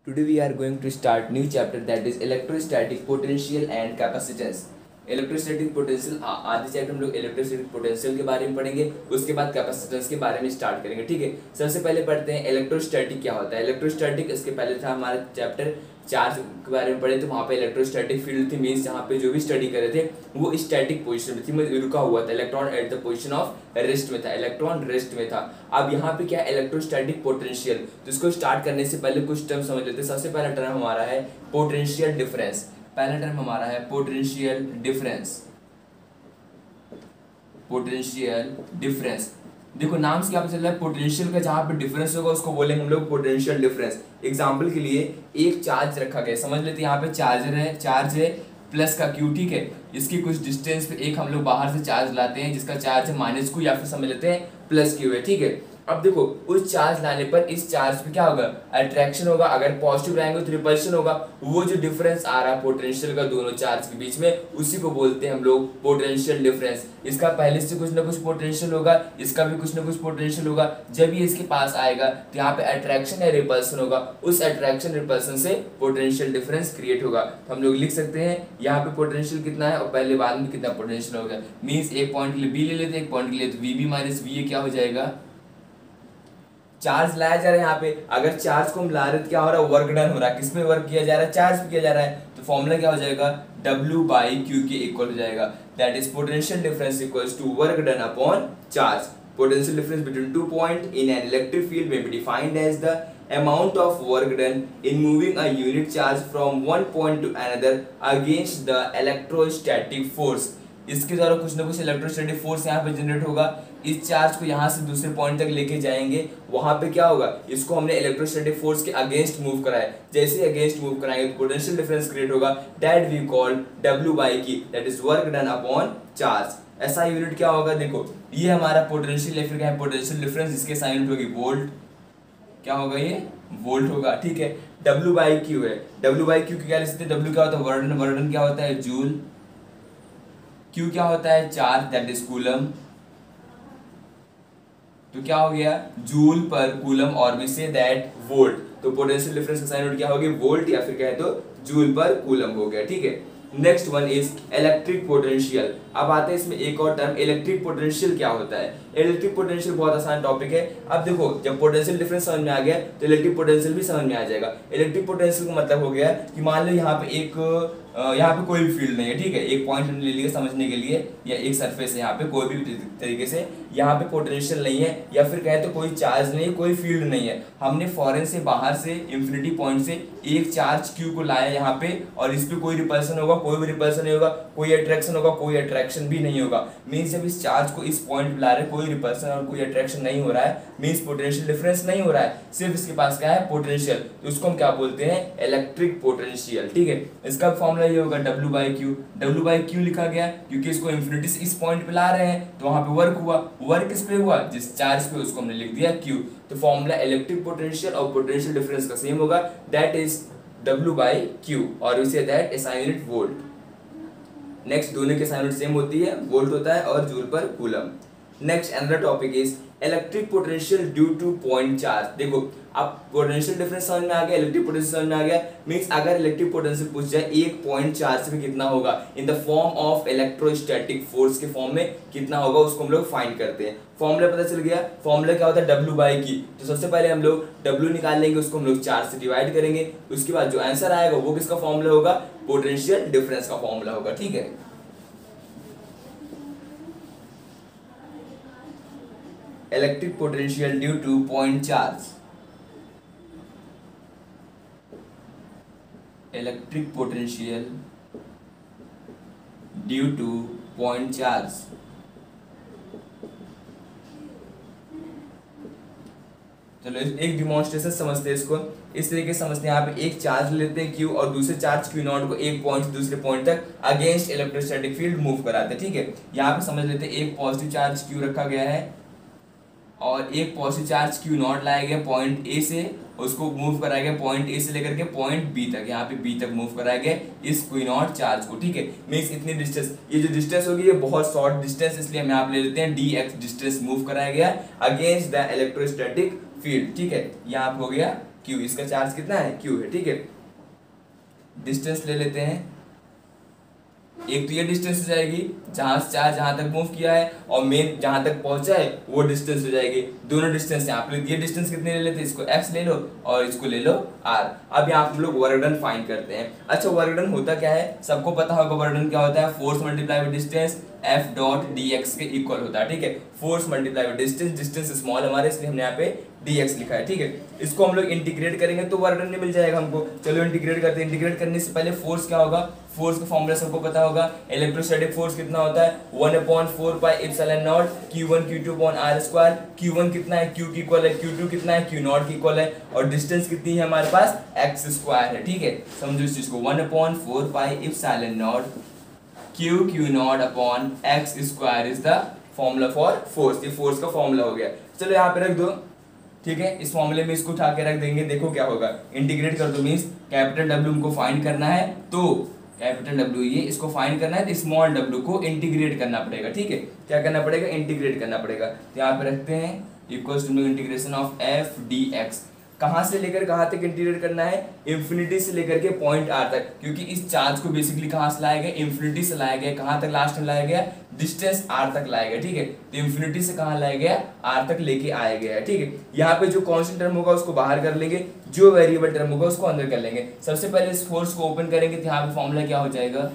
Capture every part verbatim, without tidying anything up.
Today we are going to start new chapter, that is electrostatic potential and capacitance. Electrostatic potential आधे chapter हम लोग electrostatic potential के बारे में पढ़ेंगे, उसके बाद कैपेसिटेंस के बारे में स्टार्ट करेंगे। ठीक है, सबसे पहले पढ़ते हैं इलेक्ट्रोस्टैटिक क्या होता है। इलेक्ट्रोस्टैटिक इसके पहले था हमारा चैप्टर चार के बारे में पढ़े, तो वहाँ पे इलेक्ट्रोस्टैटिक फील्ड थी, मीन्स जहाँ पे जो भी स्टडी करे थे वो स्टैटिक पोजीशन में थी, मतलब रुका हुआ था। Electron at the position of rest में था, इलेक्ट्रॉन रेस्ट में था। अब यहाँ पे क्या है, इलेक्ट्रोस्टैटिक पोटेंशियल। तो इसको स्टार्ट करने से पहले कुछ टर्म समझ लेते हैं। सबसे पहला टर्म हमारा है पोटेंशियल डिफरेंस। पहला टर्म हमारा है पोटेंशियल डिफरेंस। पोटेंशियल डिफरेंस, देखो नाम से क्या पता चल रहा है, पोटेंशियल का जहाँ पे डिफरेंस होगा उसको बोलेंगे हम लोग पोटेंशियल डिफरेंस। एग्जांपल के लिए एक चार्ज रखा गया, समझ लेते हैं यहाँ पे चार्जर है, चार्ज है प्लस का क्यू। ठीक है, इसकी कुछ डिस्टेंस पे एक हम लोग बाहर से चार्ज लाते हैं जिसका चार्ज है माइनस क्यू, या फिर समझ लेते हैं प्लस क्यू है। ठीक है, अब देखो उस चार्ज लाने पर इस चार्ज पे क्या होगा, अट्रैक्शन होगा, अगर पॉजिटिव रहेंगे तो रिपल्शन होगा। वो जो डिफरेंस आ रहा है पोटेंशियल का दोनों चार्ज के बीच में, उसी को बोलते हैं हम लोग पोटेंशियल डिफरेंस। इसका पहले से कुछ ना कुछ पोटेंशियल होगा, इसका भी कुछ ना कुछ पोटेंशियल होगा। जब ये इसके पास आएगा तो यहाँ पे अट्रैक्शन या रिपल्सन होगा, उस अट्रैक्शन रिपल्सन से पोटेंशियल डिफरेंस क्रिएट होगा। तो हम लोग लिख सकते हैं यहाँ पे पोटेंशियल कितना है और पहले बाद में कितना पोटेंशियल होगा। मीन्स एक पॉइंट के लिए बी ले लेते हैं, एक पॉइंट के लिए तो V B minus V A क्या हो जाएगा, चार्ज लाया जा रहा है यहाँ पे। अगर चार्ज को हम ला रहे तो क्या हो रहा है, वर्क डन हो रहा है। किस पे वर्क किया जा रहा है, चार्ज पे किया जा रहा है। तो फॉर्मूला क्या हो जाएगा, W बाई क्यू के इक्वल हो जाएगा, that is potential difference equals to work done upon charge. Potential difference between two point in an electric field may be defined as the amount of work done in moving a unit charge from one point to another against the electrostatic force। इसके द्वारा कुछ ना कुछ electrostatic force यहाँ पे generate होगा। इस charge को यहाँ से दूसरे पॉइंट तक लेके जाएंगे, वहां पे क्या होगा, इसको हमने इलेक्ट्रोस्टैटिक फोर्स के अगेंस्ट मूव कराया है। जैसे ही अगेंस्ट मूव कराएंगे तो पोटेंशियल डिफरेंस क्रिएट होगा, that we call W by Q, that is work done upon charge. ऐसा यूनिट क्या होगा, देखो ये हमारा पोटेंशियल या फिर क्या है पोटेंशियल डिफरेंस, इसके साइन यूनिट होगी वोल्ट। क्या होगा ये, वोल्ट होगा। ठीक है, W बाई क्यू है, W बाई क्यू क्या लिख सकते हैं, W क्या होता है वर्डन, वर्डन क्या होता है जूल, Q क्या होता है चार्ज, दैट इज कूलम। तो क्या हो गया, जूल पर कूलम, और वी से दैट वोल्ट। तो पोटेंशियल डिफरेंस का साइन यूनिट क्या होगी, वोल्ट, या फिर कहे तो जूल पर कूलम हो गया। ठीक है, next one is electric potential. अब आते हैं इसमें एक और टर्म, इलेक्ट्रिक पोटेंशियल क्या होता है। इलेक्ट्रिक पोटेंशियल बहुत आसान टॉपिक है। अब देखो जब पोटेंशियल डिफरेंस समझ में आ गया तो इलेक्ट्रिक पोटेंशियल भी समझ में आ जाएगा। इलेक्ट्रिक पोटेंशियल का मतलब हो गया कि मान लो यहाँ पे एक यहाँ पे कोई भी फील्ड नहीं है। ठीक है, एक पॉइंट ले लिए समझने के लिए, या एक सरफेस है यहाँ पे, कोई भी तरीके से यहाँ पे पोटेंशियल नहीं है, या फिर कहे तो कोई चार्ज नहीं है, कोई फील्ड नहीं है। हमने फॉरेन से बाहर से इंफिनिटी पॉइंट से एक चार्ज क्यू को लाया यहाँ पे, और इस पे कोई रिपल्सन होगा, कोई भी रिपल्सन नहीं होगा, कोई अट्रैक्शन होगा, कोई अट्रैक्शन भी नहीं होगा। मीन्स जब इस चार्ज को इस पॉइंट पे ला रहे, कोई रिपल्सन और कोई अट्रैक्शन नहीं हो रहा है, मीन्स पोटेंशियल डिफरेंस नहीं हो रहा है, सिर्फ इसके पास क्या है पोटेंशियल। तो उसको हम क्या बोलते हैं, इलेक्ट्रिक पोटेंशियल। ठीक है, इसका फॉर्मूला ये होगा W by Q. W by Q लिखा गया क्योंकि इसको इंफिनिटी से इस पॉइंट पे ला रहे हैं, तो वहां पे वर्क हुआ। वर्क किस पे हुआ, जिस चार्ज पे, उसको हमने लिख दिया Q। तो फॉर्मूला इलेक्ट्रिक पोटेंशियल और पोटेंशियल डिफरेंस का सेम होगा, that is W by Q, और we say that is SI unit volt. Next दोनों के साइन यूनिट सेम होती है, वोल्ट होता है और joule per coulomb. Next another topic is electric potential due to point charge. देखो अब पोटेंशियल डिफरेंस समझ में आ गया, इलेक्ट्रिक पोटेंशियल समझ में आ गया। मींस अगर इलेक्ट्रिक पोटेंशियल पूछ जाए एक पॉइंट चार्ज पे कितना होगा, in the form of electrostatic force के फॉर्म में कितना होगा, उसको हम लोग फाइंड करते हैं। फॉर्मूला पता चल गया, फॉर्मूला क्या होता है W बाई की। तो सबसे पहले हम लोग W निकाल लेंगे, उसको हम लोग चार से डिवाइड करेंगे, उसके बाद जो आंसर आएगा वो किसका फॉर्मूला होगा, पोटेंशियल डिफरेंस का फॉर्मूला होगा। ठीक है, electric potential due to point charge. Electric potential due to point charge. चलो एक डिमॉन्स्ट्रेशन समझते हैं इसको। इस तरीके से समझते हैं, यहाँ पे एक चार्ज लेते हैं Q और दूसरे चार्ज Q नॉट को एक पॉइंट से दूसरे पॉइंट तक अगेंस्ट इलेक्ट्रोस्टैटिक फील्ड मूव कराते हैं। ठीक है, यहाँ पे समझ लेते हैं एक पॉजिटिव चार्ज Q रखा गया है और एक पॉजिटिव चार्ज Q नॉट लाया गया पॉइंट ए से, उसको मूव कराया गया पॉइंट ए से लेकर के पॉइंट बी तक, यहाँ पे बी तक मूव कराया गया इस Q नॉट चार्ज को। ठीक है, मीन्स इतनी डिस्टेंस, ये जो डिस्टेंस होगी ये बहुत शॉर्ट डिस्टेंस, इसलिए हम यहाँ पे ले लेते हैं डी एक्स डिस्टेंस मूव कराया गया अगेंस्ट द इलेक्ट्रोस्टैटिक फील्ड। ठीक है, यहाँ पे हो गया क्यू, इसका चार्ज कितना है क्यू है, ठीक है। डिस्टेंस ले लेते हैं, एक तो ये डिस्टेंस हो जाएगी जहां से चार्ज जहां तक मूव किया है, और मेन जहां तक पहुंचा है वो डिस्टेंस हो जाएगी। दोनों डिस्टेंस यहाँ पे ये डिस्टेंस कितने ले लेते हैं, इसको x ले लो और इसको ले लो r। अब यहाँ हम लोग वर्क डन फाइंड करते हैं। अच्छा वर्क डन होता क्या है, सबको पता होगा वर्क डन क्या होता है, force multiply with distance F dot D X के इक्वल होता है, ठीक है। Force multiply with distance, distance small हमारे इसलिए हमने यहाँ पे dx लिखा है, ठीक है। इसको हम लोग इंटीग्रेट करेंगे तो वर्क डन मिल जाएगा हमको। चलो इंटीग्रेट करते हैं। इंटीग्रेट करने से पहले फोर्स क्या होगा, फोर्स का फॉर्मूला सबको पता होगा, इलेक्ट्रोस्टैटिक फोर्स कितना होता है one upon four pi epsilon not Q one Q two upon R square. Q one कितना है क्यू की इक्वल है, क्यू टू कितना है क्यू नॉट की इक्वल है, और डिस्टेंस कितनी है हमारे पास एक्स स्क्वायर है, ठीक है। समझो इस चीज को, one upon four pi epsilon not Q Q naught upon X square is the formula for force. ये फोर्स का फॉर्मूला हो गया। चलो यहाँ पे रख दो, ठीक है। इस फॉर्मूले में इसको उठा के रख देंगे, देखो क्या होगा, इंटीग्रेट कर दो। मींस कैपिटल डब्ल्यू हमको फाइंड करना है, तो कैपिटल डब्ल्यू ये इसको फाइंड करना है तो स्मॉल डब्ल्यू को इंटीग्रेट करना पड़ेगा, ठीक है। क्या करना पड़ेगा, इंटीग्रेट करना पड़ेगा। तो यहाँ पे रखते हैं equals to integration of F D X. कहाँ से लेकर कहाँ तक इंटीग्रेट करना है, इंफिनिटी से लेकर के पॉइंट आर तक, क्योंकि इस चार्ज को बेसिकली कहाँ से लाया गया, इंफिनिटी से लाया गया। कहाँ तक लास्ट में लाया गया, डिस्टेंस आर तक लाया गया, ठीक है। तो इंफिनिटी से कहाँ लाया गया, आर तक लेके आया गया है, ठीक है। यहाँ पे जो कांस्टेंट टर्म होगा उसको बाहर कर लेंगे, जो वेरिएबल टर्म होगा उसको अंदर कर लेंगे। सबसे पहले इस फोर्स को ओपन करेंगे तो यहाँ पे फॉर्मूला क्या हो जाएगा,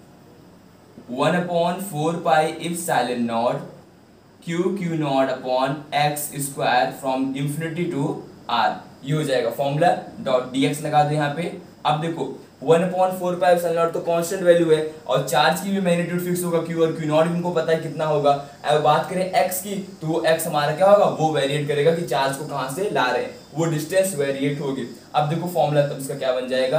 one upon four pi epsilon not Q Q naught upon X square from infinity to R, ये हो जाएगा फॉर्मूला। डॉट डीएक्स लगा दो यहाँ पे। अब देखो one upon four pi epsilon naught तो कांस्टेंट वैल्यू है, और चार्ज की भी मैग्नीट्यूड फिक्स होगा क्यू, और क्यू नॉट भी हमको पता है कितना होगा। अब बात करें एक्स की, तो वो एक्स हमारा क्या होगा, वो वेरिएट करेगा कि चार्ज को कहाँ से ला रहे हैं, वो डिस्टेंस वेरिएट होगी। अब देखो फॉर्मूला तब इसका क्या बन जाएगा,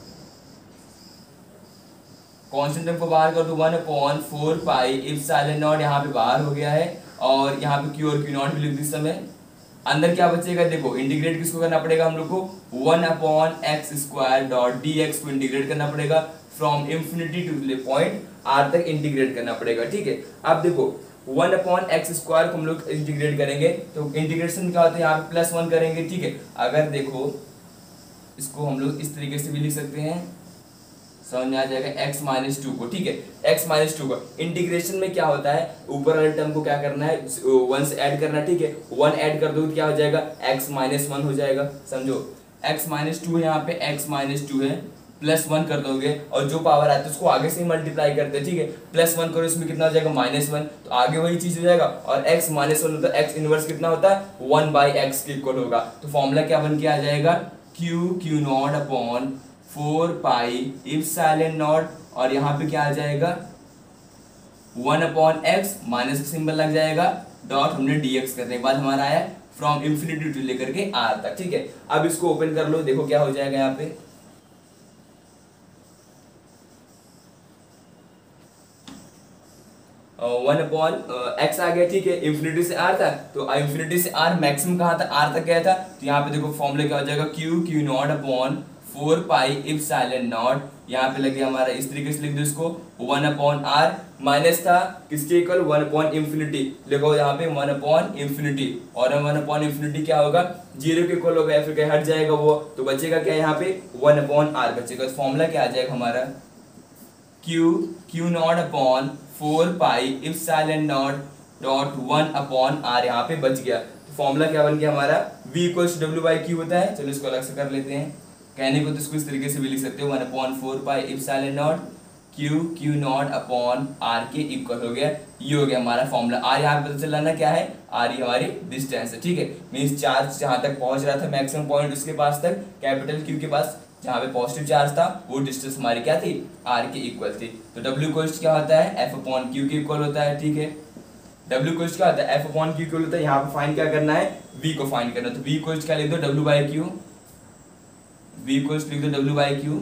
कांस्टेंट टर्म को बाहर कर दो, one upon four pi epsilon naught यहाँ पे बाहर हो गया है, और यहाँ पे क्यू और क्यू नॉट भी लिख दी समय। अंदर क्या बचेगा, देखो इंटीग्रेट किसको करना पड़ेगा हम लोग को, one upon X square dot D X को इंटीग्रेट करना पड़ेगा from infinity to point R तक इंटीग्रेट करना पड़ेगा, ठीक है। अब देखो वन अपॉन एक्स स्क्वायर को हम लोग इंटीग्रेट करेंगे तो इंटीग्रेशन क्या होता है, यहाँ पे प्लस वन करेंगे, ठीक है। अगर देखो इसको हम लोग इस तरीके से भी लिख सकते हैं, समझ में आ जाएगा, x माइनस टू को, ठीक है। x माइनस टू को इंटीग्रेशन में क्या होता है, ऊपर वाले टर्म को क्या करना है, वन से ऐड करना है, ठीक है। वन ऐड कर दो तो क्या हो जाएगा, x माइनस वन हो जाएगा। समझो x माइनस टू है, यहाँ पे x माइनस टू है, प्लस वन कर दोगे, और जो पावर आती है उसको आगे से ही मल्टीप्लाई करते हैं, ठीक है। प्लस वन करो, इसमें कितना हो जाएगा, माइनस वन, तो आगे वही चीज हो जाएगा। और x माइनस वन होता है, x इनवर्स कितना होता है, वन बाई एक्स के इक्वल होगा। तो फॉर्मूला क्या बन के आ जाएगा, q q naught upon four pi epsilon naught, और यहाँ पे क्या आ जाएगा, वन अपॉन एक्स, माइनस का सिंबल लग जाएगा, डॉट हमने dx करने के बाद हमारा आया फ्रॉम इंफिनिटी टू लेकर के r तक, ठीक है। अब इसको ओपन कर लो, देखो क्या हो जाएगा, यहाँ पे वन अपॉन एक्स आ गया, ठीक है। इंफिनिटी से आर था, तो इंफिनिटी से आर मैक्सिमम कहाँ था, आर तक गया था। तो यहाँ पे देखो फॉर्मूला क्या हो जाएगा, Q Q naught upon four pi epsilon naught, यहाँ पे लगे हमारा, इस तरीके से लिख दो इसको, वन अपॉन आर, माइनस था किसके इक्वल, वन अपॉन इंफिनिटी, लिखो यहाँ पे वन अपॉन इंफिनिटी, और वन अपॉन इंफिनिटी क्या होगा, जीरो के इक्वल होगा, या फिर कहीं हट जाएगा वो, तो बचेगा क्या यहाँ पे, वन अपॉन आर बचेगा। तो फॉर्मूला क्या आ जाएगा हमारा, Q Q naught upon four pi epsilon naught dot one upon R, यहाँ पे बच गया। तो फॉर्मूला क्या बन गया हमारा, v equals W by Q होता है। चलो इसको अलग से कर लेते हैं, कहने को तो इसको इस तरीके से भी लिख सकते हो, one upon four pi epsilon not Q Q naught upon R के इक्वल हो गया। ये हो गया हमारा फॉर्मूला। आर यहाँ पे पता चला ना क्या है, आर ये हमारी डिस्टेंस है, ठीक है। मीन्स चार्ज जहाँ तक पहुंच रहा था मैक्सिमम पॉइंट उसके पास तक, कैपिटल क्यू के पास जहाँ पे पॉजिटिव चार्ज था, वो डिस्टेंस हमारी क्या थी, आर के इक्वल थी। तो डब्ल्यू इक्वल्स क्या होता है, एफ अपॉन क्यू के इक्वल होता है, ठीक है। डब्ल्यू इक्वल्स क्या होता है, एफ अपॉन क्यू इक्वल होता है। यहाँ पे फाइंड क्या करना है, वी को फाइंड करना, तो वी इक्वल्स क्या लिख दो, W by Q, V equals लिख दो W by Q,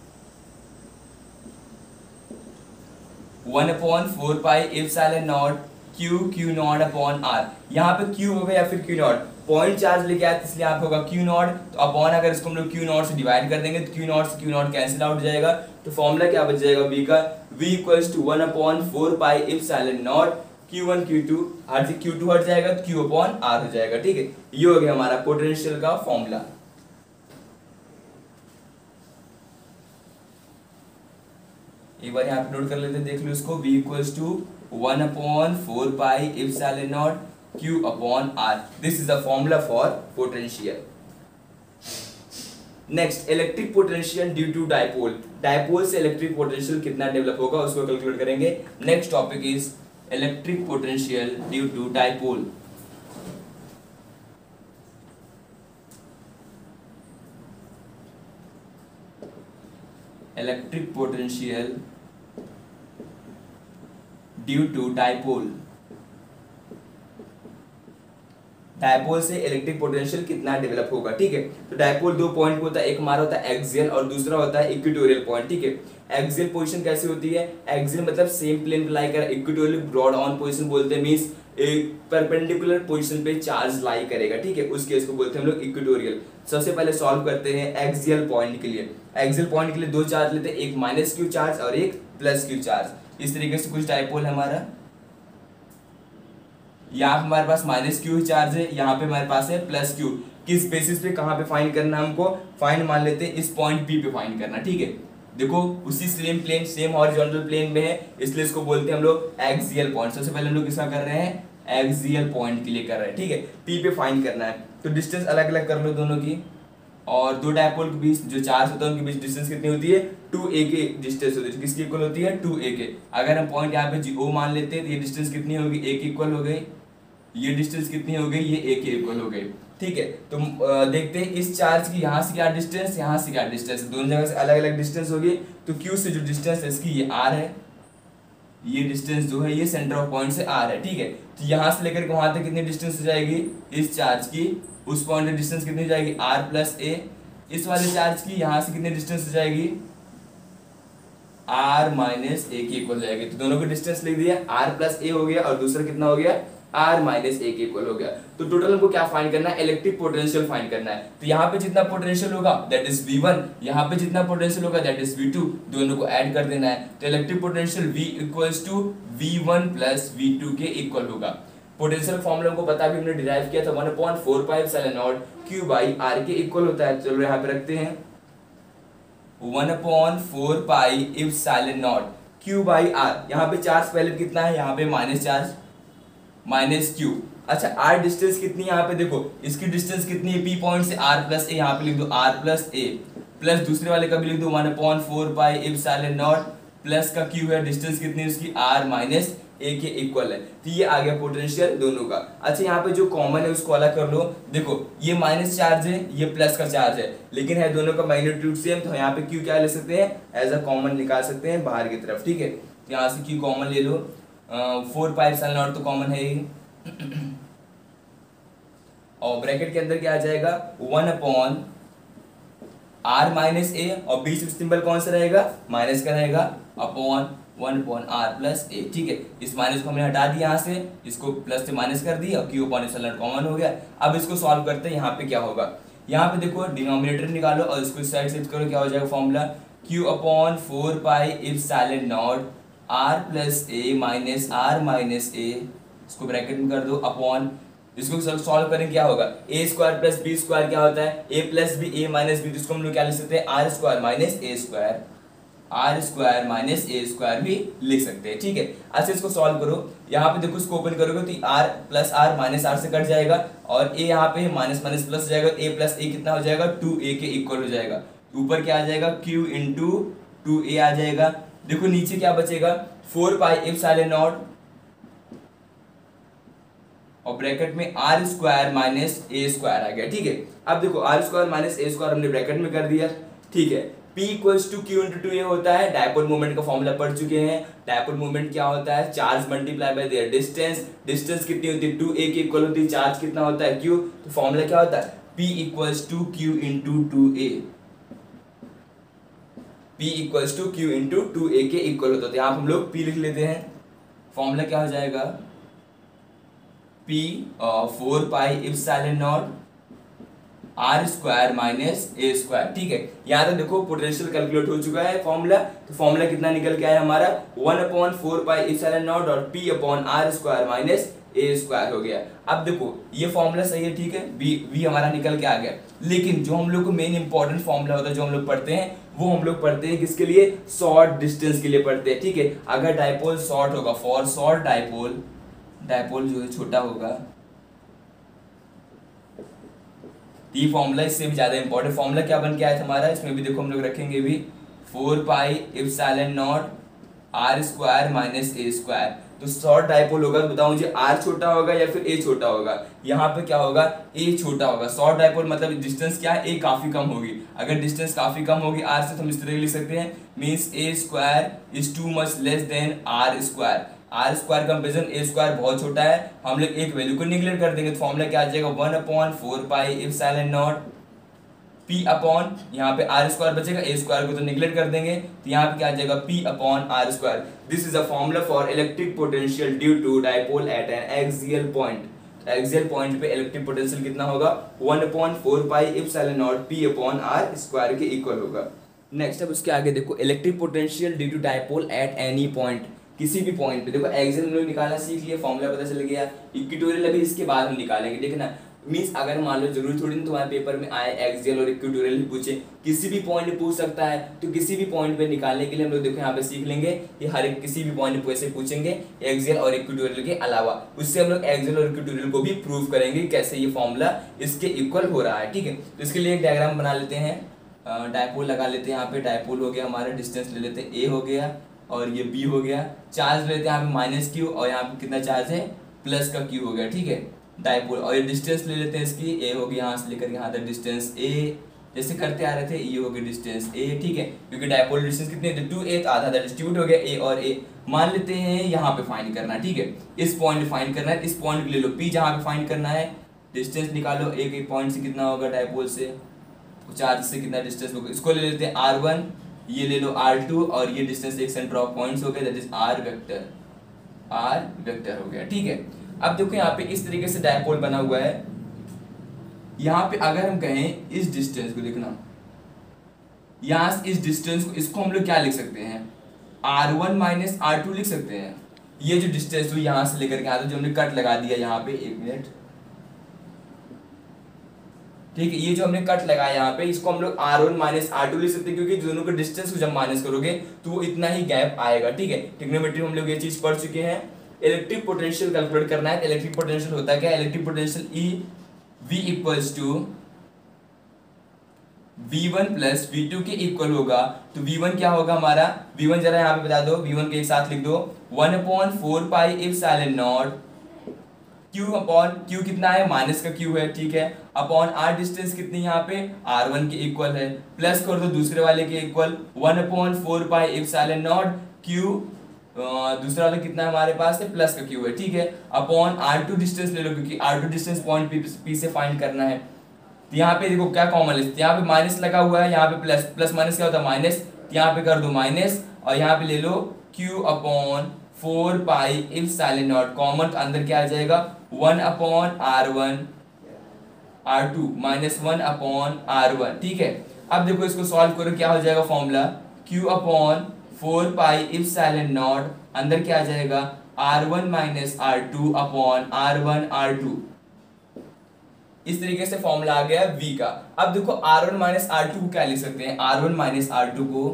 one upon four pi epsilon not Q Q naught upon R. यहाँ पे क्यू होगा या फिर क्यू नॉट, पॉइंट चार्ज लेके आए इसलिए यहाँ पे होगा क्यू नॉट, तो अपॉन अगर इसको हम लोग क्यू नॉट से डिवाइड कर देंगे तो क्यू नॉट से क्यू नॉट कैंसिल आउट हो जाएगा। तो फॉर्मूला क्या बच जाएगा v का, v equals to one upon four pi epsilon not Q one Q two, हट से क्यू टू हट जाएगा तो q अपॉन r हो जाएगा, ठीक है। ये हो गया हमारा पोटेंशियल का फॉर्मूला। एक बार यहाँ पे नोट कर लेते हैं, देख लो इसको, v equals to one upon four pi epsilon not q upon r। This is the formula for potential. Next, electric potential due to dipole. Dipole से इलेक्ट्रिक पोटेंशियल कितना डेवलप होगा उसको कैलकुलेट करेंगे। Next topic is electric potential due to dipole. Electric potential due to dipole. Dipole से electric potential कितना develop होगा, ठीक है। तो डाइपोल दो पॉइंट होता है, एक हमारा होता है एक्सियल और दूसरा होता है इक्वेटोरियल पॉइंट, ठीक है। एक्सियल पोजीशन कैसी होती है, एक्सियल मतलब सेम प्लेन पे लाई कर, इक्वेटोरियल ब्रॉड ऑन पोजीशन बोलते हैं, मींस एक परपेंडिकुलर पोजीशन पे चार्ज लाई करेगा, ठीक है, उस केस को बोलते हैं हम लोग इक्वेटोरियल। सबसे पहले सॉल्व करते हैं एक्सियल पॉइंट के लिए। एक्सियल पॉइंट के लिए दो चार्ज लेते हैं, एक माइनस क्यू चार्ज और एक प्लस क्यू चार्ज। इस तरीके से कुछ डाइपोल है हमारा, यहाँ पे हमारे पास माइनस क्यू चार्ज है, यहाँ पे हमारे पास है प्लस क्यू। किस बेसिस पे कहाँ पे फाइंड करना है हमको, फाइंड मान लेते हैं इस पॉइंट पी पे फाइंड करना, ठीक है। देखो उसी same plane same horizontal plane में है, इसलिए इसको बोलते हैं हम लोग एक्सियल पॉइंट। सबसे पहले हम लोग किसका कर रहे हैं, एक्सियल पॉइंट के लिए कर रहे हैं, ठीक है। पी पे फाइंड करना है, तो डिस्टेंस अलग अलग कर लो दोनों की, और दो डाइपोल के बीच जो चार्ज होता है उनके बीच डिस्टेंस कितनी होती है, टू ए के डिस्टेंस होती है। किसकी इक्वल होती है, टू ए के। अगर हम पॉइंट यहाँ पे जी ओ मान लेते हैं तो ये डिस्टेंस कितनी होगी, ए के इक्वल हो गई। ये डिस्टेंस कितनी हो गई, ये ए के इक्वल हो गई, ठीक है। तो देखते हैं इस चार्ज की यहाँ से क्या डिस्टेंस, यहाँ से क्या डिस्टेंस, दोनों जगह से अलग अलग डिस्टेंस होगी। तो क्यू से जो डिस्टेंस है इसकी ये आर है, ये डिस्टेंस जो है ये सेंटर ऑफ पॉइंट से आर है, ठीक है। तो यहाँ से लेकर के वहां तक कितनी डिस्टेंस हो जाएगी, इस चार्ज की उस पॉइंट की डिस्टेंस कितनी हो जाएगी, आर प्लस ए। इस वाले चार्ज की यहाँ से कितनी डिस्टेंस हो जाएगी, आर माइनस ए की इक्वल हो जाएगी। तो दोनों को डिस्टेंस लिख दिया, आर प्लस ए हो गया और दूसरा कितना हो गया, आर माइनस ए के इक्वल हो गया। तो टोटल हमको क्या फाइंड करना है, इलेक्ट्रिक पोटेंशियल फाइंड करना है। तो यहाँ पे जितना पोटेंशियल होगा दैट इज वी वन, यहाँ पे जितना पोटेंशियल होगा दैट इज वी टू, दोनों को ऐड कर देना है। तो electric potential V equals to V one plus V two के इक्वल होगा। पोटेंशियल फॉर्मूला हमको पता भी हमने डिराइव किया था, one upon four pi epsilon not Q by R के इक्वल होता है। चलो यहाँ पे रखते हैं, one upon four pi epsilon not Q by R. यहाँ पे चार्ज पहले कितना है, यहाँ पे माइनस चार्ज माइनस क्यू। अच्छा आर डिस्टेंस कितनी है, यहाँ पे देखो इसकी डिस्टेंस कितनी है, पी पॉइंट से आर प्लस ए, यहाँ पे लिख दो आर प्लस ए, प्लस दूसरे वाले का भी लिख दो one upon four pi epsilon naught, plus का क्यू है, डिस्टेंस कितनी है उसकी आर माइनस ए के इक्वल है। तो ये आ गया पोटेंशियल दोनों का। अच्छा यहाँ पे जो कॉमन है उसको अलग कर लो, देखो ये माइनस चार्ज है, ये प्लस का चार्ज है, लेकिन है दोनों का मैग्नीट्यूड सेम। तो यहाँ पे क्यू क्या ले सकते हैं, एज अ कॉमन निकाल सकते हैं बाहर की तरफ, ठीक है। तो यहाँ से क्यू कॉमन ले लो, फोर पाई एप्सिलॉन नॉट तो कॉमन है ही, और ब्रैकेट के अंदर क्या आ जाएगा, one upon R minus A, और बीच में सिंबल कौन सा रहेगा, माइनस का रहेगा, upon one upon R plus A, ठीक है। इस माइनस को हमने हटा दिया यहाँ से, इसको प्लस से माइनस कर दिया और क्यू अपॉन एप्सिलॉन कॉमन हो गया। अब इसको सॉल्व करते हैं, यहाँ पे क्या होगा, यहाँ पे देखो डिनोमिनेटर निकालो और इसको इस साइड शिफ्ट करो, क्या हो जाएगा formula, Q upon four pi epsilon naught R plus A minus R minus A, इसको ब्रैकेट में कर दो, अपॉन इसको सॉल्व करें क्या होगा, A square plus B square क्या होता है, A plus B, A minus B, जिसको हम लोग क्या लिख सकते हैं, R square minus A square, R square minus A square भी लिख सकते हैं, ठीक है। अच्छा इसको सॉल्व करो, यहाँ पे देखो इसको ओपन करोगे तो R plus R minus R से कट जाएगा, और ए यहाँ पे माइनस माइनस प्लस हो जाएगा, ए प्लस ए कितना हो जाएगा, टू ए के इक्वल हो जाएगा। ऊपर क्या आ जाएगा, क्यू इंटू टू ए आ जाएगा। देखो नीचे क्या बचेगा, फोर पाई एप्सिलॉन नॉट और ब्रैकेट में R square minus A square आ गया, ठीक है। अब देखो R square minus A square हमने ब्रैकेट में कर दिया, ठीक है। P equals to Q into two A होता है, डायपोल मोमेंट का फॉर्मूला पढ़ चुके हैं। डायपोल मोमेंट क्या होता है, charge multiply by their distance. Distance कितनी होती है, टू ए के इक्वल होती है, चार्ज कितना होता है, क्यू। तो फॉर्मूला क्या होता है, P equals to Q into two A, P equals to Q into two A के इक्वल होता है। यहाँ हम लोग P लिख लेते हैं, फॉर्मूला क्या हो जाएगा, P four pi epsilon naught R square minus A square, ठीक है। यहाँ तक देखो पोटेंशियल कैलकुलेट हो चुका है फॉर्मूला। तो फॉर्मूला कितना निकल के आया हमारा, one upon four pi epsilon naught और P upon R square minus A square हो गया। अब देखो ये फॉर्मूला सही है, ठीक है, वी वी हमारा निकल के आ गया। लेकिन जो हम लोग को मेन इंपॉर्टेंट फॉर्मूला होता है जो हम लोग पढ़ते हैं, वो हम लोग पढ़ते हैं किसके लिए, शॉर्ट डिस्टेंस के लिए पढ़ते हैं, ठीक है। अगर डायपोल शॉर्ट होगा, फॉर शॉर्ट डायपोल, डायपोल जो है छोटा होगा, ये फॉर्मूला इससे भी ज्यादा इंपॉर्टेंट फॉर्मूला क्या बन के आया था हमारा, इसमें भी देखो हम लोग रखेंगे भी four pi epsilon naught R square minus A square. तो शॉर्ट डायपोल होगा, बताओ मुझे आर छोटा होगा या फिर ए छोटा होगा। यहाँ पे क्या होगा, ए छोटा होगा। शॉर्ट डायपोल मतलब डिस्टेंस क्या है, ए काफी कम होगी। अगर डिस्टेंस काफी कम होगी आर से तो हम इस तरह लिख सकते हैं, means A square is too much less than R square. R square comparison A square बहुत छोटा है, हम लोग एक वैल्यू को निगलेक्ट कर देंगे तो फॉर्मूला क्या आ जाएगा, one upon four pi epsilon not P upon, यहाँ पे आर स्क्वायर बचेगा, ए स्क्वायर को तो निगलेक्ट कर देंगे तो यहाँ पे क्या आ जाएगा, P upon R square. This is a formula for electric potential due to dipole at an axial point. Axial point पे इलेक्ट्रिक पोटेंशियल कितना होगा, one upon four pi epsilon not P upon R square के equal होगा। Next अब उसके आगे देखो, electric potential due to dipole at any point, किसी भी पॉइंट पे। देखो एक्सियल हम लोग निकालना सीख लिया, फॉर्मूला पता चल गया, इक्वेटोरियल अभी इसके बाद हम निकालेंगे, देखना। मीन्स अगर मान लो जरूरी थोड़ी ना तुम्हारे पेपर में आए एक्सियल और इक्वेटोरियल ही पूछे, किसी भी पॉइंट पूछ सकता है। तो किसी भी पॉइंट पे निकालने के लिए हम लोग देखो यहाँ पे सीख लेंगे कि हर एक किसी भी पॉइंट पे ऐसे पूछेंगे एक्सियल और इक्वेटोरियल के अलावा। उससे हम लोग एक्सियल और इक्वेटोरियल को भी प्रूव करेंगे कैसे ये फॉर्मूला इसके इक्वल हो रहा है, ठीक है। तो इसके लिए एक डायग्राम बना लेते हैं, डायपोल लगा लेते हैं। यहाँ पे डायपोल हो गया हमारा, डिस्टेंस ले लेते हैं ए हो गया और ये बी हो गया। चार्ज लेते हैं यहाँ पे माइनस क्यू और यहाँ पे कितना चार्ज है, प्लस का क्यू हो गया, ठीक है, डायपोल। और ये डिस्टेंस ले लेते हैं इसकी, ए होगी यहाँ से लेकर यहाँ तक डिस्टेंस ए, जैसे करते आ रहे थे, ये होगी डिस्टेंस ए, ठीक है, क्योंकि डायपोल डिस्टेंस कितने थे, टू ए, आधा आधा डिस्ट्रीब्यूट हो गया ए और ए। मान लेते हैं यहाँ पे फाइंड करना, ठीक है, इस पॉइंट फाइंड करना है, इस पॉइंट ले लो पी, जहाँ पे फाइंड करना है, डिस्टेंस निकालो, एक एक पॉइंट से कितना होगा डायपोल से, चार्ज से कितना डिस्टेंस होगा। इसको ले लेते हैं आर वन, ये ले लो आर टू, और ये डिस्टेंस एक सेंटर ऑफ पॉइंट्स हो गया, that is R vector, R vector हो गया, ठीक है। अब देखो यहाँ पे इस तरीके से डायपोल बना हुआ है। यहाँ पे अगर हम कहें इस डिस्टेंस को, देखना यहाँ से इस डिस्टेंस को, इसको हम लोग क्या लिख सकते हैं, R one minus R two लिख सकते हैं। ये जो डिस्टेंस हुई यहाँ से लेकर के यहाँ, जो हमने कट लगा दिया यहाँ पे, एक मिनट, ठीक है, ये जो हमने कट लगाया यहाँ पे, इसको हम लोग R one minus R two लिख सकते हैं, क्योंकि दोनों के डिस्टेंस को जब माइनस करोगे तो वो इतना ही गैप आएगा, ठीक है। ट्रिग्नोमेट्री में हम लोग ये चीज पढ़ चुके हैं। इलेक्ट्रिक पोटेंशियल कैलकुलेट करना है। इलेक्ट्रिक पोटेंशियल होता है क्या, electric potential E V equals to V one plus V two के इक्वल होगा। तो वी वन क्या होगा हमारा, वी वन जरा यहाँ पे बता दो, वी वन के एक साथ लिख दो, one upon four pi epsilon naught Q upon Q कितना है, माइनस का क्यू है, ठीक है, अपॉन आर डिस्टेंस कितनी यहाँ पे आर वन के इक्वल है, प्लस कर दो दूसरे वाले के equal, one upon four pi epsilon naught Q, दूसरा वाला कितना हमारे पास है, प्लस का क्यू है, ठीक है, अपॉन आर टू डिस्टेंस ले लो, क्योंकि R two distance point P, P से फाइंड करना है। तो यहाँ पे देखो क्या कॉमन है, यहाँ पे माइनस लगा हुआ है, यहाँ पे प्लस, प्लस माइनस क्या होता है माइनस, यहाँ पे कर दो माइनस, और यहाँ पे ले लो Q upon four pi epsilon naught, common तो अंदर क्या आ जाएगा, one upon R one R two minus one upon R one, ठीक है। अब देखो इसको सॉल्व करो, क्या हो जाएगा formula, Q upon four pi epsilon naught, अंदर क्या आ जाएगा R one minus R two upon R one R two. इस तरीके से फॉर्मूला आ गया v का। अब देखो R one minus R two को क्या लिख सकते हैं, R one minus R two को,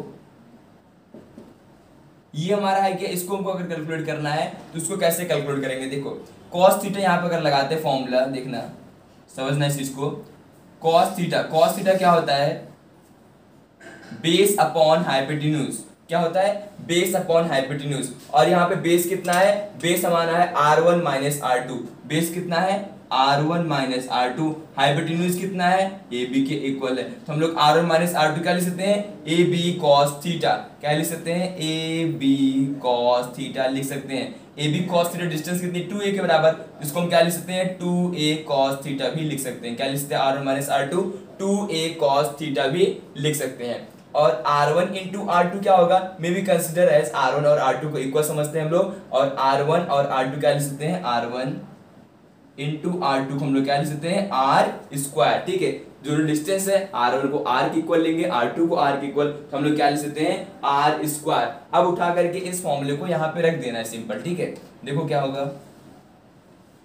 ये हमारा है क्या, इसको हमको अगर कैलकुलेट करना है तो उसको कैसे कैलकुलेट करेंगे, देखो cos थीटा यहाँ पे अगर लगाते हैं फॉर्मूला, देखना समझना इस चीज को, cos थीटा, cos थीटा क्या होता है, बेस अपॉन हाइपोटेन्यूज, क्या होता है, बेस अपॉन हाइपोटेन्यूज। और यहाँ पे बेस कितना है, बेस हमारा है R one minus R two, base कितना है R one minus R two, hypotenuse कितना है ए बी के इक्वल है। तो हम लोग R one minus R two क्या लिख सकते हैं, ए बी कॉस थीटा, क्या लिख सकते हैं, ए बी कॉस थीटा लिख सकते हैं। A B cos theta distance कितनी, टू ए के बराबर, इसको हम क्या लिख सकते हैं, टू ए कॉस थीटा भी लिख सकते हैं। क्या लिख सकते हैं, R one minus R two, two A cos theta भी लिख सकते हैं। और R one into R two क्या होगा, may be consider as R one और आर टू को इक्वल समझते हैं हम लोग, और आर वन और आर टू क्या लिख सकते हैं, R one into R two को हम लोग क्या लिख सकते हैं, आर स्क्वायर, ठीक है। जो डिस्टेंस है आर वन को आर के इक्वल लेंगे, आर टू को आर के इक्वल, तो हम लोग क्या लिख सकते हैं, आर स्क्वायर। अब उठा करके इस फॉर्मूले को यहाँ पे रख देना है सिंपल, ठीक है। देखो क्या होगा,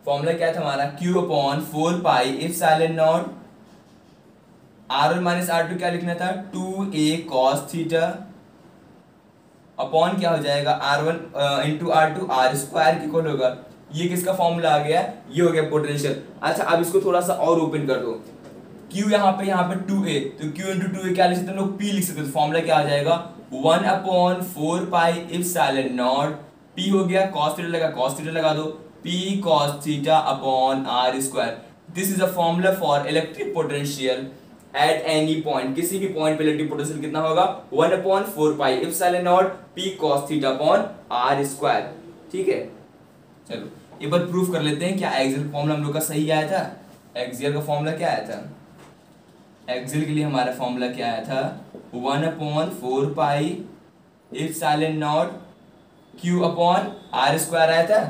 फॉर्मूला क्या था हमारा, Q upon four pi epsilon naught R one minus R two क्या लिखना था, two A cos theta upon क्या हो जाएगा R one into R two R square की इक्वल होगा। ये किसका फॉर्मूला आ गया, ये हो गया पोटेंशियल। अच्छा अब इसको थोड़ा सा और ओपन कर दो, Q यहाँ पे यहाँ पे टू ए, तो Q इंटू टू ए क्या लिख सकते हैं हम लोग, P लिख सकते हैं। फॉर्मूला क्या आ जाएगा, one upon four pi epsilon not P हो गया, कॉस थीटा लगा कॉस थीटा लगा दो, P cos theta upon R square. This is a formula for electric potential at any point, किसी भी पॉइंट पे इलेक्ट्रिक पोटेंशियल कितना होगा, one upon four pi epsilon not P cos theta upon R square. ठीक है, चलो एक बार proof कर लेते हैं क्या एक्सियल फॉर्मूला हम लोग का सही आया था। एक्सियल का फॉर्मूला क्या आया था, एक्सियल के लिए हमारा फॉर्मूला क्या आया था, one upon four pi epsilon not Q upon R square आया था,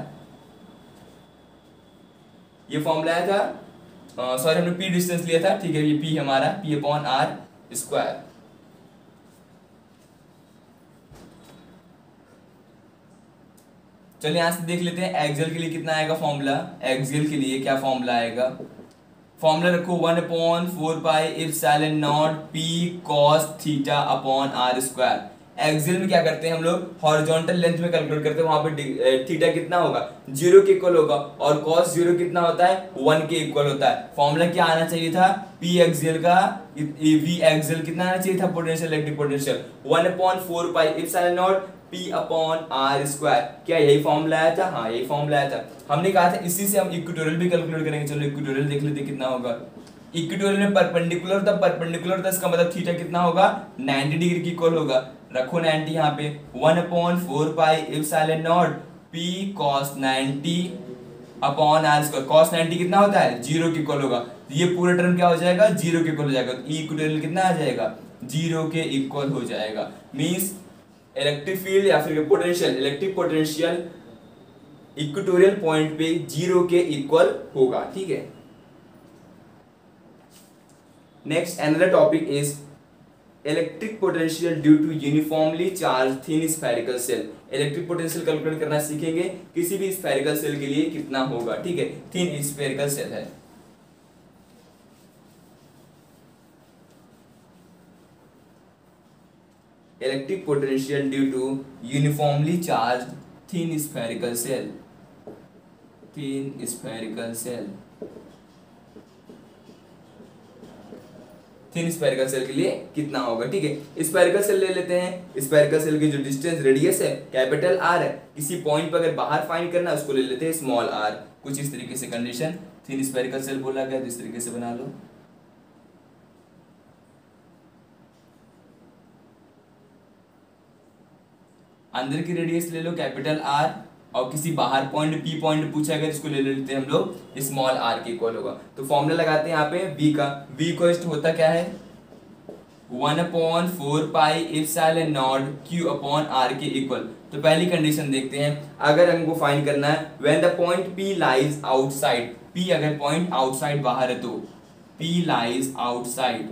ये फॉर्मूला आया था। सॉरी हमने P डिस्टेंस लिया था, ठीक है, ये P हमारा P अपॉन आर स्क्वायर। चलिए यहां से देख लेते हैं एक्सियल के लिए कितना आएगा फॉर्मूला। एक्सियल के लिए क्या फॉर्मूला आएगा, फॉर्मूला रखो one upon four pi epsilon not P cos theta upon R square. Axial में क्या करते हैं हम लोग, हॉरिजॉन्टल लेंथ में कैलकुलेट करते हैं, वहां पे थीटा कितना होगा, जीरो के इक्वल होगा, और कॉस जीरो कितना होता है, वन के इक्वल होता है। फॉर्मूला क्या आना चाहिए था, पी एक्सियल का वी एक्सियल कितना आना चाहिए था, potential electric potential one upon four pi epsilon not P upon R square. क्या यही फॉर्मूला आया था, हाँ यही फॉर्मूला आया था। हमने कहा था इसी से हम इक्वेटोरियल भी कैलकुलेट करेंगे। चलो इक्वेटोरियल देख लेते कितना होगा। इक्वेटोरियल में परपेंडिकुलर था, परपेंडिकुलर था, इसका मतलब थीटा कितना होगा, नाइंटी डिग्री की इक्वल होगा। रखो नाइंटी यहाँ पे, one upon four pi epsilon not P cos ninety upon R square. cos ninety कितना होता है, जीरो की इक्वल होगा, ये पूरा टर्म क्या हो जाएगा, जीरो के इक्वल हो जाएगा। तो इक्वेटोरियल कितना आ जाएगा, जीरो के इक्वल हो जाएगा। मींस इलेक्ट्रिक फील्ड या फिर potential, electric potential equatorial point पे जीरो के इक्वल होगा। ठीक है, next another topic is electric potential due to uniformly charge thin spherical shell. Electric potential calculate करना सीखेंगे, किसी भी स्फेरिकल सेल के लिए कितना होगा। ठीक है, थिन स्फेरिकल सेल है। Electric potential due to uniformly charge thin spherical shell, thin spherical shell, thin spherical shell के लिए कितना होगा। ठीक है, स्फेरिकल सेल ले लेते हैं। स्फेरिकल सेल की जो डिस्टेंस रेडियस है कैपिटल आर है, किसी पॉइंट पर अगर बाहर फाइंड करना है उसको ले लेते हैं स्मॉल आर। कुछ इस तरीके से कंडीशन, थिन स्फेरिकल सेल बोला गया तो इस तरीके से बना लो। अंदर की रेडियस ले लो कैपिटल आर, और किसी बाहर पॉइंट पी पॉइंट पूछा अगर इसको ले लेते हैं हम लोग स्मॉल आर के इक्वल होगा। तो फॉर्मूला लगाते हैं यहाँ पे v का, v इक्वल होता क्या है, one upon four pi epsilon not Q upon R के इक्वल। तो पहली कंडीशन देखते हैं, अगर हमको फाइंड करना है when the point P lies outside, P अगर पॉइंट आउटसाइड बाहर है तो P लाइज आउटसाइड,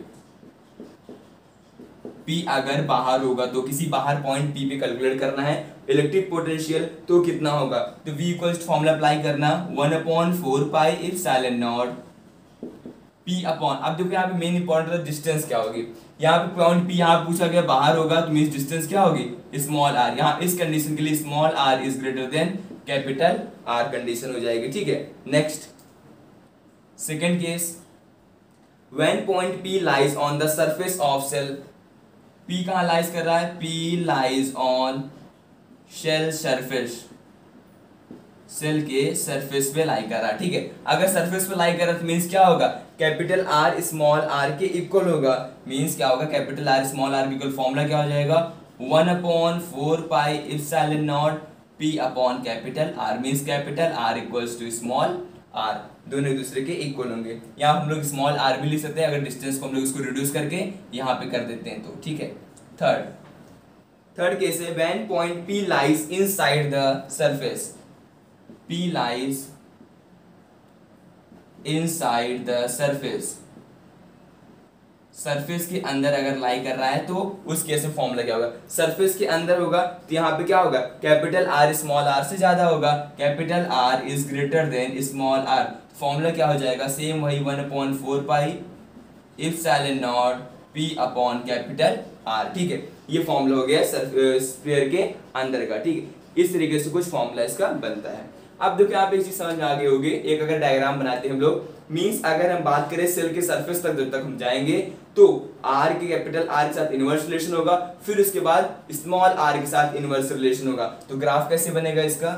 P अगर बाहर होगा तो किसी बाहर पॉइंट P पे कैलकुलेट करना है इलेक्ट्रिक पोटेंशियल, तो कितना होगा, तो V इक्वल फॉर्मूला अप्लाई करना one upon four pi epsilon not P upon, अब देखो यहाँ पे मेन इंपॉर्टेंट डिस्टेंस क्या होगी, यहाँ पे पॉइंट P यहाँ पूछा गया बाहर होगा तो मींस डिस्टेंस क्या होगी, स्मॉल r। यहाँ इस कंडीशन के लिए small r is greater than capital R condition हो जाएगी। ठीक है, next second case, when point P lies on the surface of shell, P कहाँ लाइज कर रहा है, P lies on shell surface, shell के सरफेस पे लाई कर रहा है। ठीक है, अगर सरफेस पे लाई कर रहा है तो मींस क्या होगा, कैपिटल R स्मॉल r के इक्वल होगा। मींस क्या होगा, कैपिटल R स्मॉल r के इक्वल। फॉर्मूला क्या हो जाएगा, one upon four pi epsilon not P upon capital R। Means capital R equals to small r, दोनों एक दूसरे के इक्वल होंगे। यहाँ हम लोग स्मॉल r भी लिख सकते हैं अगर डिस्टेंस को हम लोग इसको रिड्यूस करके यहाँ पे कर देते हैं तो। ठीक है, थर्ड थर्ड केस है, when point P lies inside the surface, P lies inside the surface, surface के अंदर अगर लाई कर रहा है तो उस केस में फॉर्मूला क्या होगा, सरफेस के अंदर होगा तो यहाँ पे क्या होगा, कैपिटल आर स्मॉल आर से ज्यादा होगा, capital R is greater than small R, formula क्या हो जाएगा, सेम वही one upon four pi epsilon not P upon capital R. ठीक है, ये फॉर्मूला हो गया स्फीयर के अंदर का। ठीक है, इस तरीके से कुछ फॉर्मूला इसका बनता है। अब देखो यहाँ पे एक चीज समझ में आ गई होगी, एक अगर डायग्राम बनाते हैं हम लोग, मींस अगर हम बात करें सेल के सरफेस तक जब तक हम जाएंगे तो आर के कैपिटल आर के साथ इनवर्स रिलेशन होगा, फिर उसके बाद स्मॉल आर के साथ इनवर्स रिलेशन होगा। तो ग्राफ कैसे बनेगा इसका,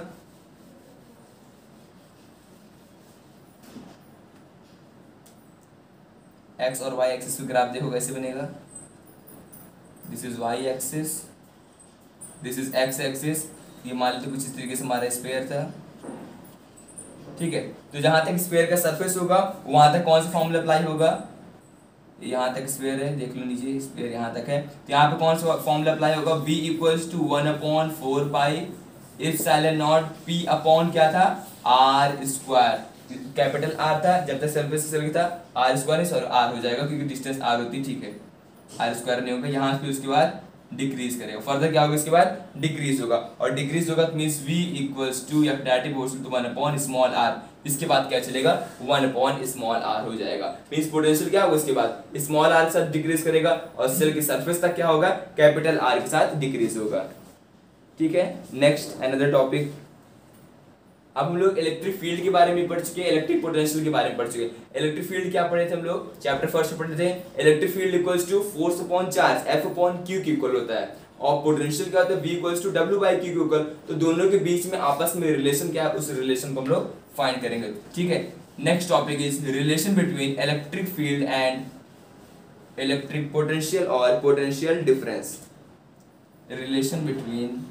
एक्स और वाई एक्सिस का ग्राफ देखो कैसे बनेगा, this is Y axis, this is X axis, ये मान लीजिए कुछ इस तरीके से हमारा स्फीयर था। ठीक है, तो जहां तक स्फीयर का सरफेस होगा वहां तक कौन सा फॉर्मूला अप्लाई होगा, यहाँ तक स्फीयर है, देख लो नीचे स्फीयर यहाँ तक है, तो यहाँ पे कौन सा फॉर्मूला अप्लाई होगा, v equals to one upon four pi epsilon not p upon क्या था, r स्क्वायर, कैपिटल R था जब तक सरफेस से था, r स्क्वायर सॉरी r हो जाएगा क्योंकि डिस्टेंस r होती, ठीक है, r स्क्वायर नहीं होगा, यहाँ पे उसके बाद डिक्रीज करेगा, फर्दर क्या होगा इसके बाद डिक्रीज होगा, और डिक्रीज होगा तो मींस v इक्वल्स टू या डायरेक्टली बोल तो वन अपॉन स्मॉल r, इसके बाद क्या चलेगा वन अपॉन स्मॉल r हो जाएगा, मींस पोटेंशियल क्या होगा इसके बाद स्मॉल r के साथ डिक्रीज करेगा और सेल की सरफेस तक क्या होगा कैपिटल R के साथ डिक्रीज होगा। ठीक है, नेक्स्ट अनदर टॉपिक, अब हम लोग इलेक्ट्रिक फील्ड के बारे में पढ़ चुके हैं, इलेक्ट्रिक पोटेंशियल के बारे में पढ़ चुके हैं। इलेक्ट्रिक फील्ड क्या पढ़े थे हम लोग, चैप्टर फर्स्ट पढ़े थे, electric field equals to force upon charge F upon Q के इक्वल होता है, और पोटेंशियल क्या होता है v equals to w by Q के इक्वल, तो दोनों के बीच में आपस में रिलेशन क्या है, उस रिलेशन को हम लोग फाइंड करेंगे। ठीक है, next topic is relation between electric field and electric potential और potential difference, relation between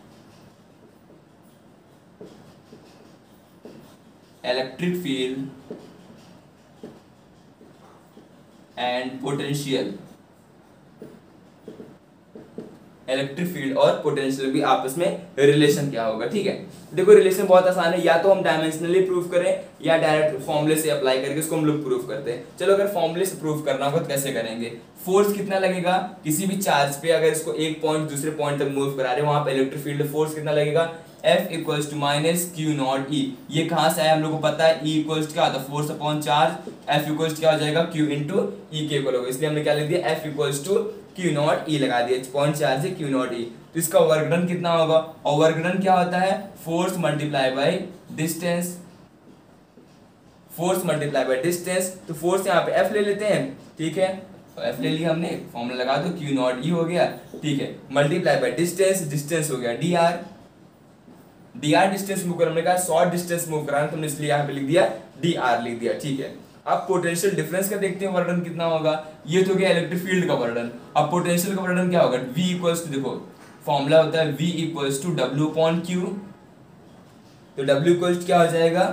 electric field and potential, electric field और पोटेंशियल भी आपस में रिलेशन क्या होगा। ठीक है, देखो रिलेशन बहुत आसान है, या तो हम डायमेंशनली प्रूव करें या डायरेक्ट फॉर्मूले से अप्लाई करके उसको हम लोग प्रूव करते हैं। चलो अगर फॉर्मूले से प्रूव करना होगा तो कैसे करेंगे, फोर्स कितना लगेगा किसी भी चार्ज पे, अगर इसको एक पॉइंट दूसरे पॉइंट तक मूव करा रहे हैं वहां पे इलेक्ट्रिक फील्ड फोर्स कितना लगेगा, F equals to minus Q nought E, ये कहाँ से आया हम लोग को पता है, E इक्वल्स क्या होता है force upon charge, F equals क्या हो जाएगा Q इंटू ई के इक्वल होगा, इसलिए हमने क्या लिख दिया F equals to Q nought E लगा दिया, पॉइंट चार्ज है क्यू नॉट ई, तो इसका वर्क डन कितना होगा, और वर्क डन क्या होता है force multiply by distance, force multiply by distance, तो फोर्स यहाँ पे F ले लेते हैं, ठीक है, तो F ले लिया हमने, फॉर्मूला लगा दो क्यू नॉट ई हो गया, ठीक है, मल्टीप्लाई बाई डिस्टेंस, डिस्टेंस हो गया D R, D R distance move कर, हमने कहा शॉर्ट डिस्टेंस मूव कराना, तुमने इसलिए यहाँ पे लिख दिया डी आर लिख दिया। ठीक है, अब पोटेंशियल डिफरेंस का देखते हैं वर्डन कितना होगा, ये तो गया इलेक्ट्रिक फील्ड का वर्डन, अब पोटेंशियल का वर्डन क्या होगा, V इक्वल्स टू, देखो फॉर्मूला होता है V equals to W upon Q, तो W इक्वल्स क्या हो जाएगा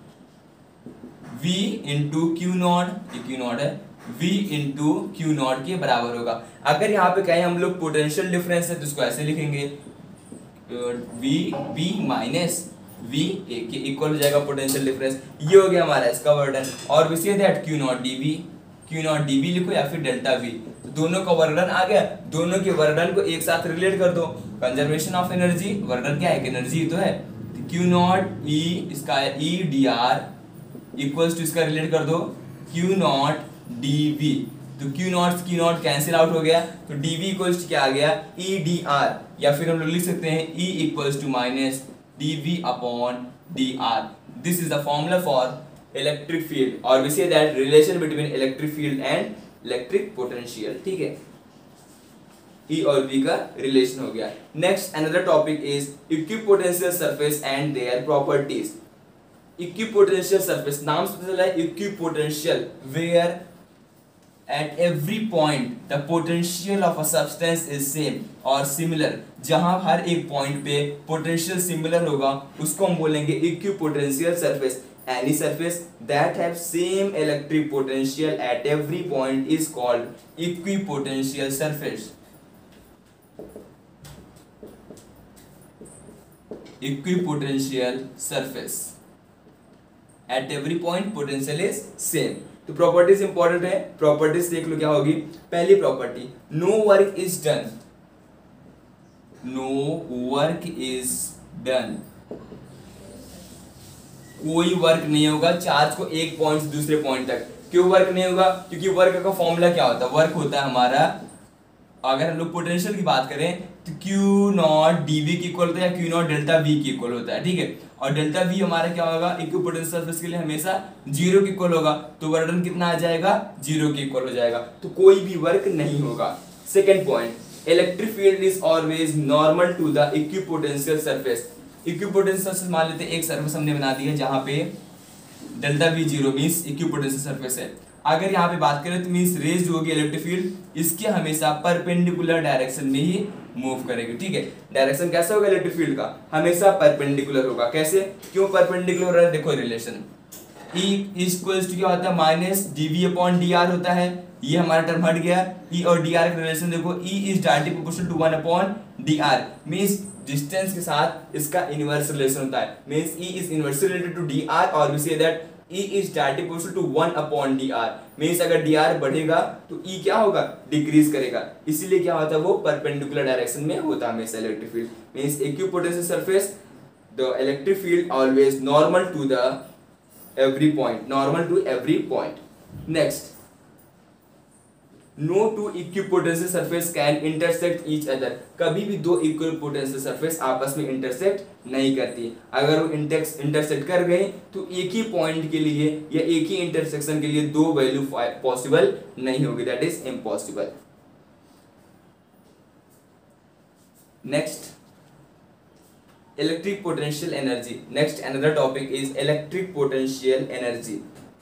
V इंटू क्यू नॉट, ये क्यू नॉट है, V इंटू क्यू नॉट के बराबर होगा। अगर यहाँ पे कहें हम लोग पोटेंशियल डिफरेंस है तो इसको ऐसे लिखेंगे V B minus V A के इक्वल हो जाएगा पोटेंशियल डिफरेंस, ये हो गया हमारा इसका वर्डन, और we say that Q nought D V, Q nought D V लिखो या फिर डेल्टा V, तो दोनों का वर्डन आ गया, दोनों के वर्डन को एक साथ रिलेट कर दो, कंजर्वेशन ऑफ एनर्जी, वर्डन क्या है एनर्जी तो है, तो Q नॉट E इसका है E D R equals to इसका रिलेट कर दो Q नॉट डी वी, तो Q nought Q nought cancel out हो गया, तो डी वी इक्वल्स टू क्या आ गया E डी आर, या फिर हम लोग लिख सकते हैं E equals to minus D V upon D R, this is the formula for electric field, और we say that relation between electric field and electric potential. ठीक है, E और V का रिलेशन हो गया। Next another topic is equipotential surface and their properties. Equipotential surface, नाम से पता चला है equipotential, where at every point the potential of a substance is same और similar, जहां हर एक पॉइंट पे पोटेंशियल सिमिलर होगा उसको हम बोलेंगे equipotential surface. Any surface that have same electric potential at every point is called equipotential surface. Equipotential surface. At every point potential is same. तो properties important है, प्रॉपर्टीज देख लो क्या होगी। पहली property, no work is done, no work is done, कोई work नहीं होगा चार्ज को एक पॉइंट से दूसरे पॉइंट तक। क्यों वर्क नहीं होगा? क्योंकि वर्क का फॉर्मूला क्या होता है? वर्क होता है हमारा, अगर हम लोग पोटेंशियल की बात करें तो क्यू नॉट डीवी की इक्वल होता है या क्यू नॉट डेल्टा वी की इक्वल होता है, ठीक है। और डेल्टा वी हमारा क्या होगा? इक्विपोटेंशियल सरफेस के लिए हमेशा जीरो की इक्वल होगा, तो वर्डन कितना आ जाएगा? जीरो की इक्वल हो जाएगा, तो कोई भी वर्क नहीं होगा। Second point, electric field is always normal to the equipotential surface. Equipotential surface मान लेते हैं एक सरफेस हमने बना दी है जहां पे delta V zero means equipotential surface है। अगर यहाँ पे बात करें तो मीन्स रेज जो होगी इलेक्ट्रिक फील्ड इसके हमेशा परपेंडिकुलर डायरेक्शन में ही मूव करेगी, ठीक है। डायरेक्शन कैसा होगा इलेक्ट्रिक फील्ड का? हमेशा परपेंडिकुलर होगा। कैसे? क्यों परपेंडिकुलर हो रहा है? देखो रिलेशन E इक्वल्स टू क्या होता है? Minus D V upon D R होता है। ये हमारा टर्म हट गया। E और डी आर का रिलेशन देखो, E is directly proportional to one upon D R, means distance के साथ इसका इनवर्स रिलेशन होता है। Means E is inversely related to D R और we say that E is directly proportional to one upon dr, means अगर dr बढ़ेगा तो E क्या होगा? डिक्रीज करेगा। इसीलिए क्या होता है? वो परपेंडिकुलर डायरेक्शन में होता है हमेशा electric field. Means equipotential surface the electric field always normal to the every point, normal to every point. Next, no two equipotential surface can intersect each other. कभी भी दो इक्विपोटेंशियल सरफेस आपस में intersect नहीं करती। अगर वो इंटरसेक्ट कर गए तो एक ही पॉइंट के लिए या एक ही इंटरसेक्शन के लिए दो वैल्यू पॉसिबल नहीं होगी, that is impossible. Next, electric potential energy. Next another topic is electric potential energy.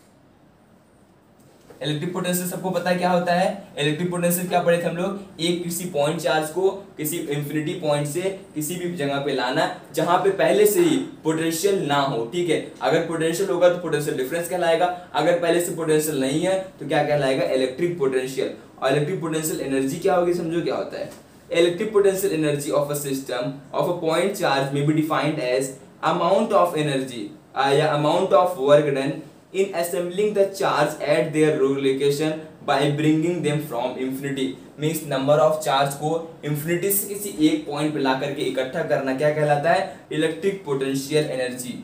Electric potential सबको पता है क्या होता है? इलेक्ट्रिक पोटेंशियल क्या पढ़े थे हम लोग? एक किसी पॉइंट चार्ज को किसी इंफिनिटी पॉइंट से किसी भी जगह पे लाना जहां पे पहले से ही पोटेंशियल ना हो, ठीक है। अगर पोटेंशियल होगा तो पोटेंशियल डिफरेंस कहलाएगा, अगर पहले से पोटेंशियल नहीं है तो क्या कहलाएगा? Electric potential. और इलेक्ट्रिक पोटेंशियल एनर्जी क्या होगी? समझो क्या होता है। Electric potential energy of a system of a point charge में be defined as amount of energy या amount of work done in assembling the charge at their location by bringing them from infinity, means number of charge को infinity से किसी एक point पे ला करके इकट्ठा करना क्या कहलाता है? Electric potential energy.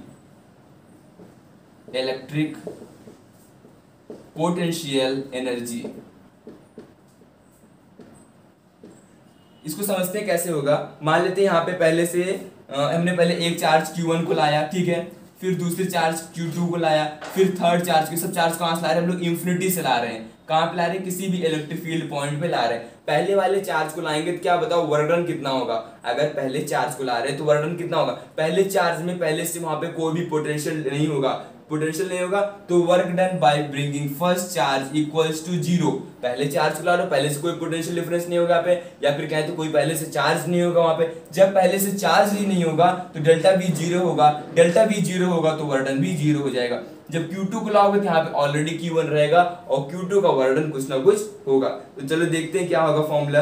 Electric potential energy इसको समझते हैं कैसे होगा। मान लेते हैं यहाँ पे पहले से आ, हमने पहले एक चार्ज क्यू वन को लाया, ठीक है, फिर दूसरे चार्ज क्यू टू को लाया, फिर थर्ड चार्ज, के सब चार्ज कहाँ से ला रहे हैं हम लोग? इंफिनिटी से ला रहे हैं। कहाँ पे ला रहे हैं? किसी भी इलेक्ट्रिक फील्ड पॉइंट पे ला रहे हैं। पहले वाले चार्ज को लाएंगे तो क्या बताओ वर्क डन कितना होगा? अगर पहले चार्ज को ला रहे हैं तो वर्क डन कितना होगा? पहले चार्ज में पहले से वहां पे कोई भी पोटेंशियल नहीं होगा, पोटेंशियल नहीं होगा तो work done by bringing first charge equals to zero. पहले चार्ज को ला लो, पहले से कोई पोटेंशियल डिफरेंस नहीं होगा यहाँ पे, या फिर कहें तो कोई पहले से चार्ज नहीं होगा वहां पे। जब पहले से चार्ज ही नहीं होगा तो डेल्टा वी जीरो होगा, डेल्टा वी जीरो होगा तो वर्क डन भी जीरो हो जाएगा। जब क्यू टू को लाओगे तो यहाँ पे ऑलरेडी क्यू वन रहेगा और क्यू टू का वर्क डन कुछ ना कुछ होगा। तो चलो देखते हैं क्या होगा फॉर्मूला।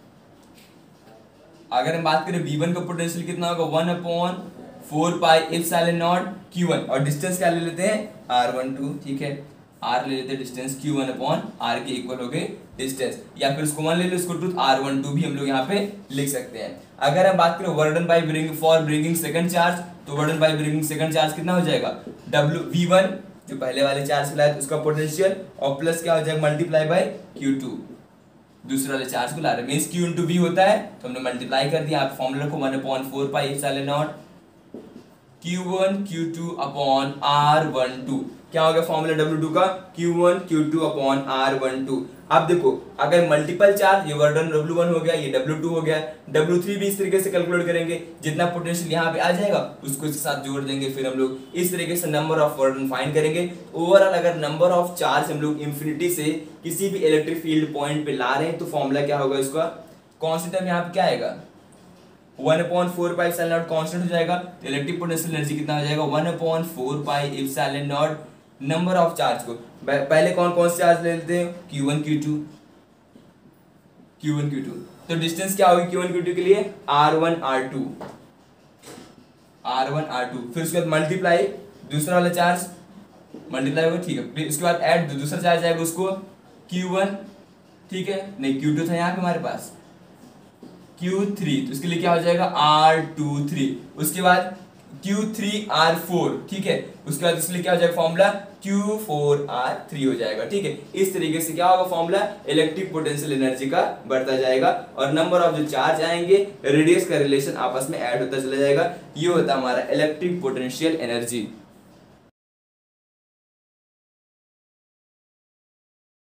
अगर हम बात करें वी वन का पोटेंशियल कितना होगा? One upon four pi epsilon not Q one, और डिस्टेंस क्या ले लेते हैं? आर वन टू, ठीक है, आर ले लेते हैं distance, Q one upon R के इक्वल हो गए डिस्टेंस, या फिर उसको वन ले लो, इसको टू आर वन टू भी हम लोग यहाँ पे लिख सकते हैं। अगर हम बात करें work done by bringing for bringing second charge, तो work done by bringing second charge कितना हो जाएगा? डब्ल्यू वी वन जो पहले वाले चार्ज लाया तो उसका पोटेंशियल, और प्लस क्या हो जाएगा? मल्टीप्लाई बाय क्यू टू, दूसरे वाले चार्ज को ला रहे हैं, मींस क्यू इनटू वी होता है तो हमने मल्टीप्लाई कर दिया। आप फॉर्मूला रखो one upon four pi epsilon not Q one Q two upon R one two. क्या हो गया फॉर्मूला डब्ल्यू टू का? Q one Q two upon R one two. अब देखो अगर मल्टीपल चार्ज, ये वर्क डन डब्ल्यू वन हो गया, ये डब्ल्यू टू हो गया, डब्ल्यू थ्री भी इस तरीके से कैलकुलेट करेंगे, जितना पोटेंशियल यहाँ पे आ जाएगा उसको इसके साथ जोड़ देंगे, फिर हम लोग इस तरीके से number of work done find करेंगे। ओवरऑल अगर नंबर ऑफ चार्ज हम लोग इंफिनिटी से किसी भी इलेक्ट्रिक फील्ड पॉइंट पे ला रहे हैं तो फॉर्मूला क्या होगा इसका? कॉन्स्टेंट टर्म यहाँ पे क्या आएगा? One upon four pi epsilon nought constant हो जाएगा, तो इलेक्ट्रिक पोटेंशियल एनर्जी कितना हो जाएगा? One upon four pi epsilon nought number of charge को पहले कौन कौन से चार्ज ले लेते हैं? Q one Q two, Q one Q two, तो डिस्टेंस क्या होगी क्यू वन क्यू टू के लिए? R one R two, R one R two, फिर उसके बाद मल्टीप्लाई दूसरा वाला चार्ज मल्टीप्लाई होगा, ठीक है। फिर उसके बाद ऐड दूसरा चार्ज आएगा उसको क्यू वन, ठीक है, नहीं क्यू टू था यहाँ पे हमारे पास क्यू थ्री, तो इसके लिए क्या हो जाएगा आर टू थ्री। उसके बाद क्यू थ्री आर फोर, ठीक है, उसके बाद इसलिए क्या हो जाएगा formula Q four R three हो जाएगा, ठीक है। इस तरीके से क्या होगा फॉर्मूला इलेक्ट्रिक पोटेंशियल एनर्जी का बढ़ता जाएगा और नंबर ऑफ जो चार्ज आएंगे रेडियस का रिलेशन आपस में ऐड होता चला जाएगा। ये होता है हमारा इलेक्ट्रिक पोटेंशियल एनर्जी।